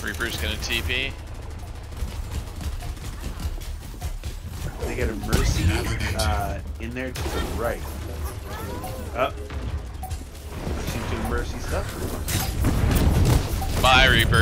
Reaper's gonna TP. They get a Mercy in there to the right. Up. She's doing Mercy stuff. Bye, Reaper.